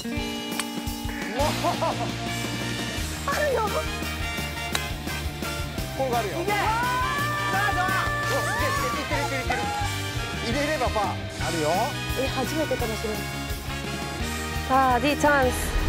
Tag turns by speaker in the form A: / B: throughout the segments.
A: あるよ。
B: こうがあるよ。
A: いけ。ナイ
B: お、すげえすげえ、いってるいってるいってる。入れればパー。
C: あるよ。
A: 初めてかもしれない。バーディーチャンス。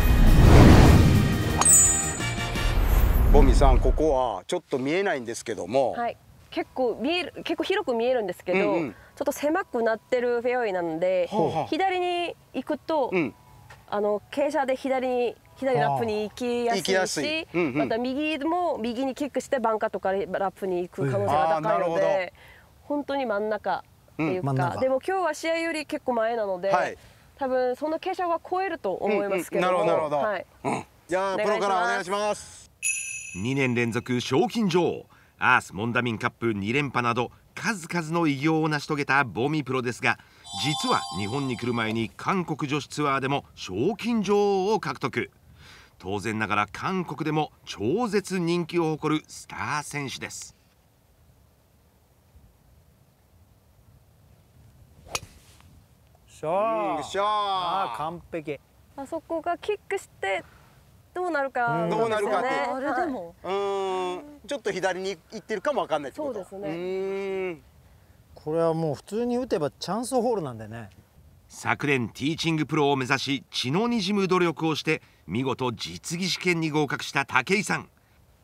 B: ボミさん、ここはちょっと見えないんですけども。
A: はい。結構広く見えるんですけど、ちょっと狭くなってるフェアウェイなので、左に行くと、傾斜で左ラップに行きやすいし、また右にキックしてバンカーとかラップに行く可能性が高いので、本当に真ん中っていうか、でも今日は試合より結構前なので、多分その傾斜は超えると思いますけども。
B: なるほど。
A: はい。
B: じゃあプロからお願いします。
D: 2年連続賞金女王、アースモンダミンカップ2連覇など数々の偉業を成し遂げたボミプロですが、実は日本に来る前に韓国女子ツアーでも賞金女王を獲得。当然ながら韓国でも超絶人気を誇るスター選手です。
C: しゃあ、完璧。
A: あそこがキックしてどうなるか、
B: どうなるかって。
A: あれでも
B: ちょっと左に行ってるかもわかんないってこと。
A: そうですね。
C: これはもう普通に打てばチャンスホールなんでね。
D: 昨年ティーチングプロを目指し血のにじむ努力をして見事実技試験に合格した武井さん。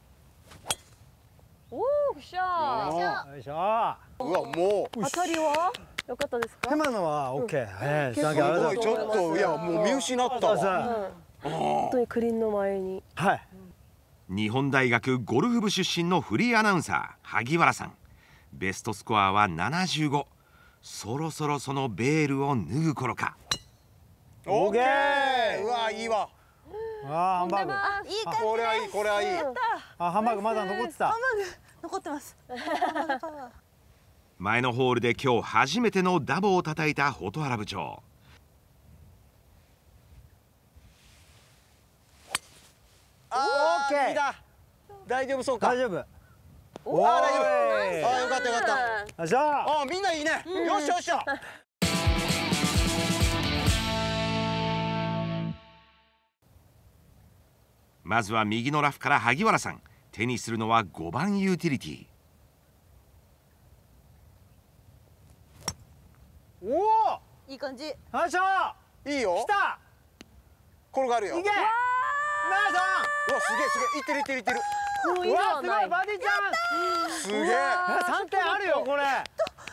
A: おお、しゃー。
C: よいしょ。
B: うわ、もう
A: 当たりは良かったですか？
C: 今のは OK。
B: すごい、ちょっといやもう見失ったわ。
A: 本当にクリーンの前に。
C: はい。
D: 日本大学ゴルフ部出身のフリーアナウンサー萩原さん。ベストスコアは75。そろそろそのベールを脱ぐ頃か。
B: オーケー。うわ、いいわ。
C: あ、ハンバーグ。
E: いい感じ。
B: これはいい、これはいい。
C: あ、ハンバーグまだ残ってた。
E: ハンバーグ残ってます。
D: 前のホールで今日初めてのダボを叩いた蛍原部長。
B: あー、右だ。大丈夫そうか。
C: 大丈夫。
B: あー、大丈夫。あー、よかったよかった。
C: よっしゃ。
B: あー、みんないいね。よっしゃよっしゃ。
D: まずは右のラフから萩原さん。手にするのは5番ユーティリティ。
C: おお。
E: いい感じ。
C: よいしょ。
B: いいよ。
C: 来た。
B: 転がるよ。
C: いけ。ナイ
B: うわ、すげえすげえ。いってるいってるいってる。
A: もういい
C: ス。うわ、すごい、
A: のはない。
C: バディちゃん。
B: すげえ。
C: 3点あるよ、これ。
E: あるよ。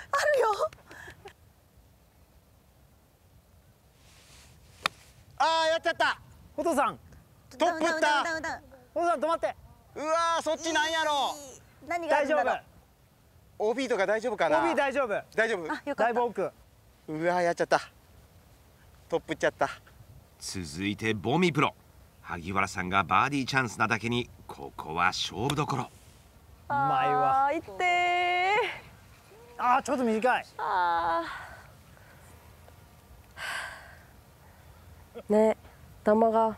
B: あー、やっちゃった。
C: お父さん。
B: トップ打った。
C: お父さん、止まって。
B: うわー、そっちなんやろ。
E: 何がある
C: 大丈
E: んだろう。
C: 夫。
B: OB とか大丈夫かな。
C: OB 大丈夫。
B: 大丈夫。
E: あ、よかった。
C: だいぶ奥。
B: うわー、やっちゃった。トップ打っちゃった。
D: 続いてボミプロ。萩原さんがバーディーチャンスなだけにここは勝負どころ。
C: うまいわ。
A: あー、いってー。
C: あー、ちょっと短い。
A: あー。ね、球が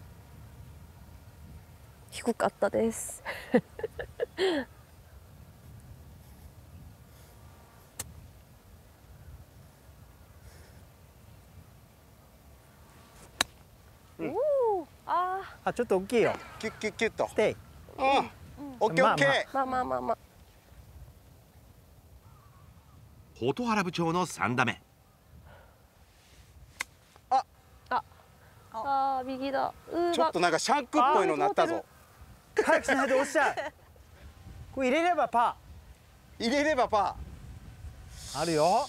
A: 低かったです。
C: あ、ちょっと大きいよ。
B: キュッキュッキュッと。
C: ステイ。
B: オッケーオッケー。
A: まあまあまあまあ。
D: 蛍原部長の3打目。
A: あー、右だ。
B: ちょっとなんかシャンクっぽいのなったぞ。
C: 早くしないと落ちちゃう。これ入れればパ
B: 入れればパ
C: ー。あるよ。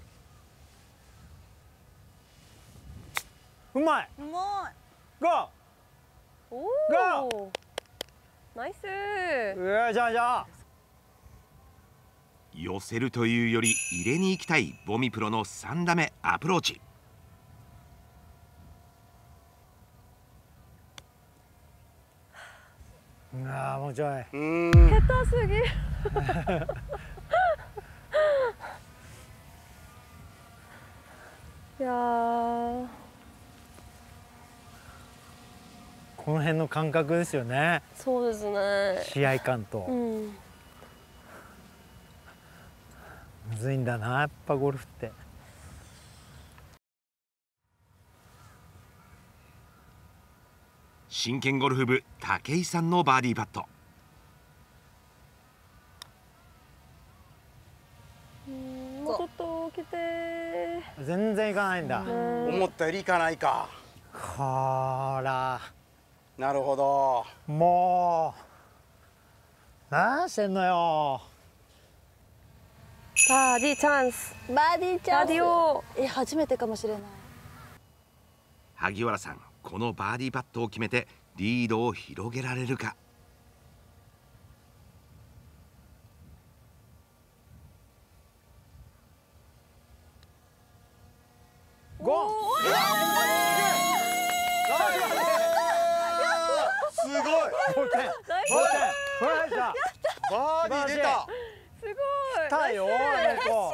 C: うまい。
E: うま
C: ゴー。
A: おお。ナイスー。
C: よいしょよいしょ。
D: 寄せるというより入れに行きたいボミプロの3打目アプローチ。
C: ああ、もうちょい。
A: 下手すぎる。いやー、
C: この辺の感覚ですよね。
A: そうですね。
C: 試合感と。
A: うん。
C: むずいんだな、やっぱゴルフって。
D: 真剣ゴルフ部武井さんのバーディーパット。
A: もうちょっと来て。
C: 全然いかないんだ。
B: 思ったよりいかないか。
C: ほら
B: なるほど。
C: もう何してんのよ。
A: バーディーチャンス。
E: バーディーチャンス。
A: バーディーを。
E: 初めてかもしれない。
D: 萩原さん、このバーディーパットを決めてリードを広げられるか。
C: ゴン。
B: すごい。
C: 5点。5点。ほら入った。
B: バーディー出た。
A: すごい。
C: たよ。猫。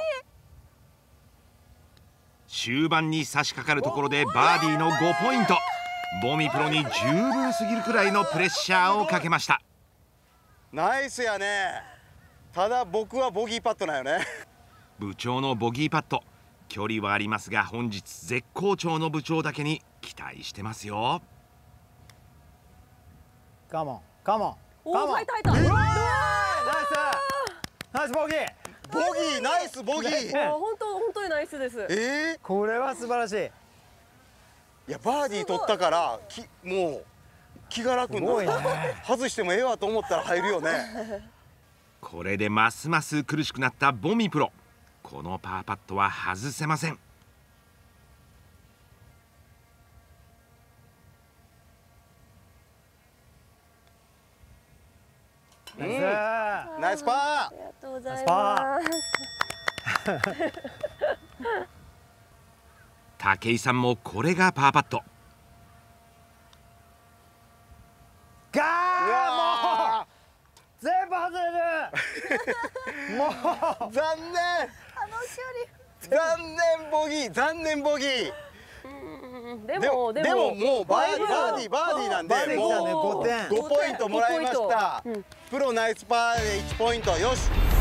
D: 終盤に差し掛かるところでバーディーの5ポイント。ボミプロに十分すぎるくらいのプレッシャーをかけました。
B: ナイスやね。ただ僕はボギーパットなんよね。
D: 部長のボギーパット、距離はありますが本日絶好調の部長だけに期待してますよ。
C: カモンカモン。
A: おお、入った入った。
C: ナイスナイスボギー。
B: ボギーナイスボギー。
A: 本当にナイスです。
C: これは素晴らしい。
B: いやバーディー取ったからもう気が楽になる。外してもええわと思ったら入るよね。
D: これでますます苦しくなったボミプロ。このパーパットは外せません。
C: ナイス。
B: ナイスパー。
A: ありがとうございます。
D: 武井さんもこれがパーパット。
C: ガーもう全部外れる。もう
B: 残念。残念ボギー。残念ボギー。
A: で
B: ももうバーディーなんでもう
C: 5点。
B: 5ポイントもらいました。プロナイスパーで1ポイント。よし。